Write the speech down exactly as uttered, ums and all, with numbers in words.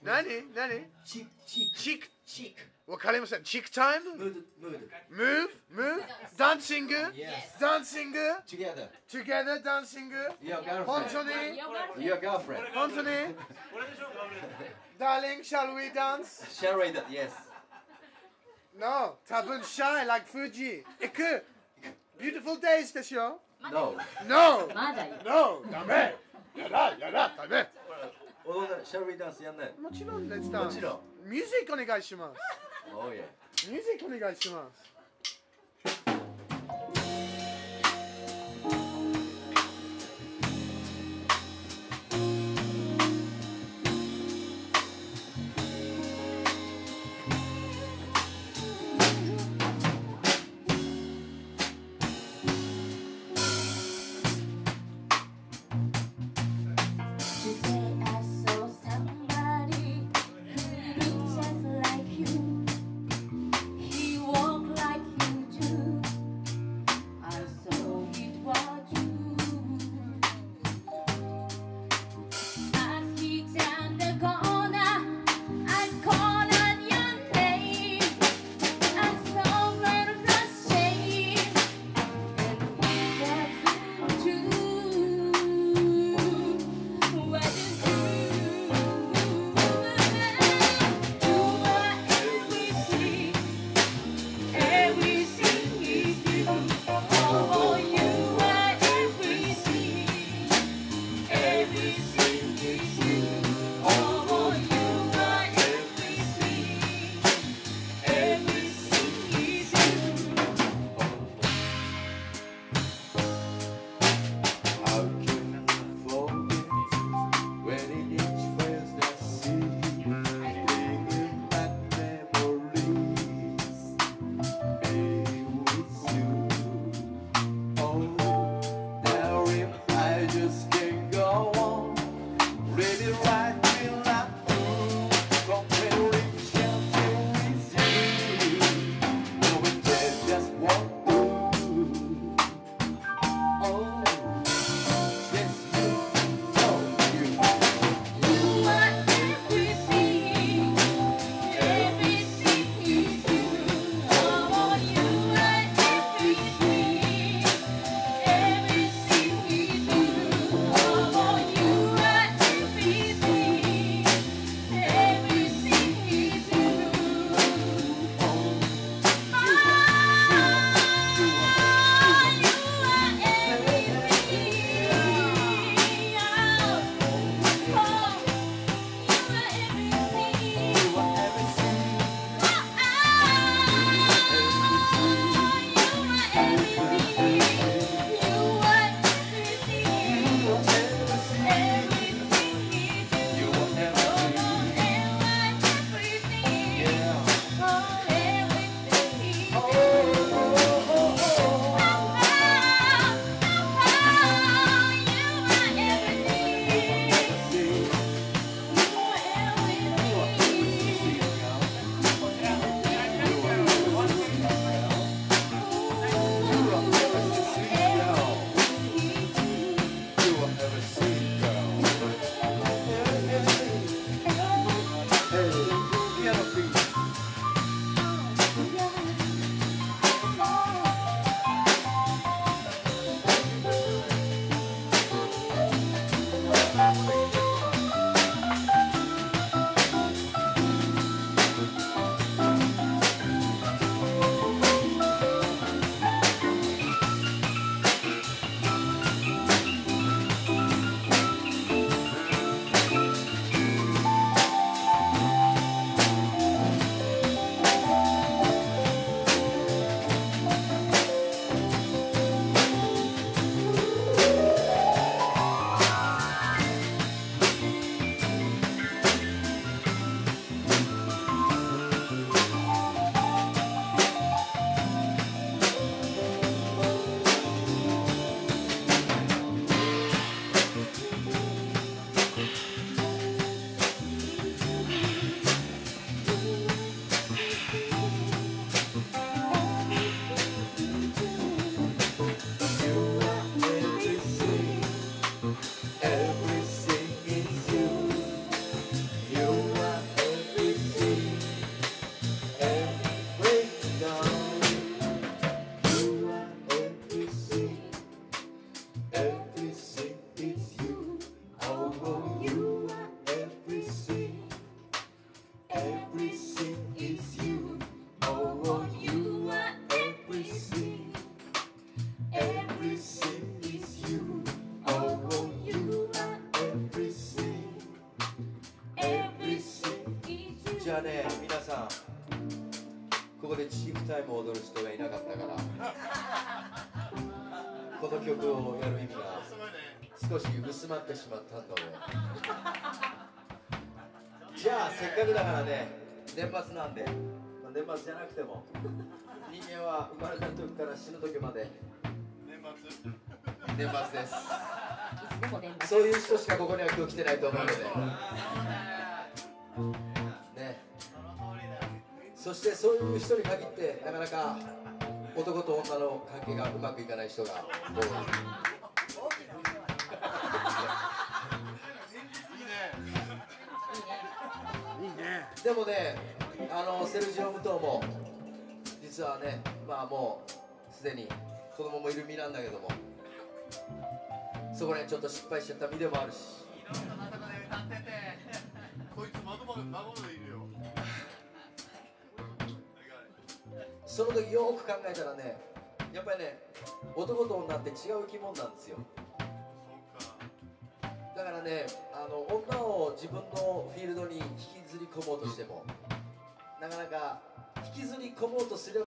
何何チークチークチークチークわかりません。チークタイムムードムード Move? Move? Dancing? Yes. Dancing? Together Together dancing? Your 本 girlfriend 当に Your girlfriend 本当に Darling, shall we dance? Shall we that? Yes No, 多分 shy like Fuji. 行く Beautiful days でしょ No No! まだよ。 No! ダメやだやだダメおだ Shall we dance やんないもちろん Let's dance もちろミュージックお願いします Oh yeah ミュージックお願いします Today I saw somebody who looked just like you. He walked like はね、皆さんここでチーフタイムを踊る人がいなかったからこの曲をやる意味が少し薄まってしまったので、じゃあせっかくだからね、年末なんで、まあ、年末じゃなくても人間は生まれた時から死ぬ時まで年末年末です。 でも年末そういう人しかここには今日来てないと思うのでね。そしてそういう人に限ってなかなか男と女の関係がうまくいかない人が多い。でもね、あのセルジオ・ムトーも実はね、まあもうすでに子供もいる身なんだけども、そこでちょっと失敗しちゃった身でもあるし、その時よく考えたらね、やっぱりね、男と女って違う生き物なんですよ。だからね、あの女を自分のフィールドに引きずり込もうとしてもなかなか引きずり込もうとすれば